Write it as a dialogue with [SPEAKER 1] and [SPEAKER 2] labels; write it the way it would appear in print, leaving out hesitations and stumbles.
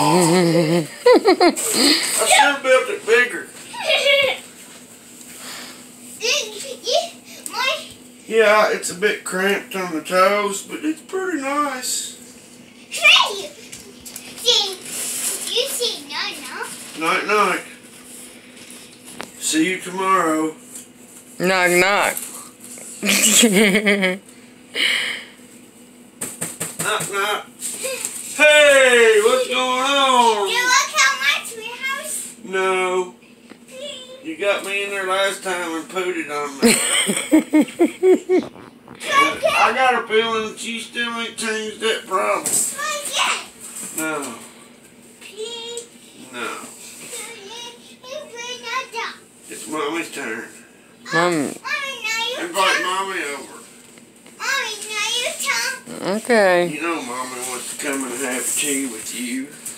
[SPEAKER 1] I should have built it bigger. Yeah, it's a bit cramped on the toes, but it's pretty nice.
[SPEAKER 2] You say no.
[SPEAKER 1] Night, night. See you tomorrow.
[SPEAKER 3] Knock, knock.
[SPEAKER 1] Knock, knock. Hey, what's going on?
[SPEAKER 2] You look how much we have.
[SPEAKER 1] No. You got me in there last time and pooted on me. I got a feeling that you still ain't changed that problem. No. No. It's Mommy's turn. Invite Mommy over.
[SPEAKER 3] Okay.
[SPEAKER 1] You know Mommy wants to come and have tea with you.